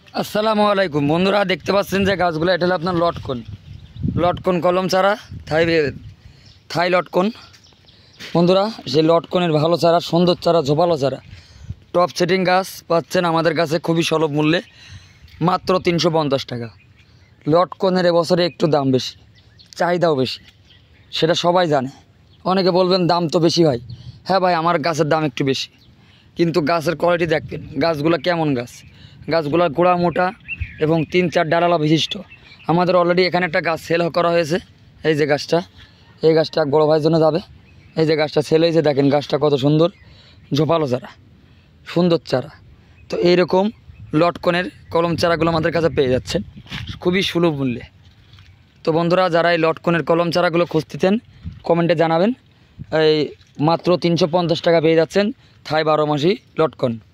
আসসালামু আলাইকুম বন্ধুরা, দেখতে পাচ্ছেন যে গাছগুলো এটা হলো আপনার লটকন। লটকন কলম চারা, থাই লটকন। বন্ধুরা, সেই লটকনের ভালো চারা, সুন্দর চারা, ঝোপালো চারা, টপ সেটিং গাছ পাচ্ছেন আমাদের কাছে খুবই সুলভ মূল্যে, মাত্র 350 টাকা। লটকনের এবছরে একটু দাম বেশি, চাহিদাও বেশি, সেটা সবাই জানে। অনেকে বলবেন দাম তো বেশি হয়। হ্যাঁ ভাই, আমার গাছের দাম একটু বেশি, কিন্তু গাছের কোয়ালিটি দেখবেন গাছগুলো কেমন গাছ। গাছগুলোর গোড়া মোটা এবং 3-4 ডালালা বিশিষ্ট। আমাদের অলরেডি এখানে একটা গাছ সেল করা হয়েছে। এই যে গাছটা, এই গাছটা বড় ভাইয়ের জন্য যাবে। এই যে গাছটা সেল হয়েছে, দেখেন গাছটা কত সুন্দর, ঝোপালো চারা, সুন্দর চারা। তো এইরকম লটকনের কলম চারাগুলো আমাদের কাছে পেয়ে যাচ্ছেন খুবই সুলভ মূল্যে। তো বন্ধুরা, যারা এই লটকনের কলম চারাগুলো খুঁজতেছেন কমেন্টে জানাবেন। এই মাত্র 350 টাকা পেয়ে যাচ্ছেন থাই 12 মাসি লটকন।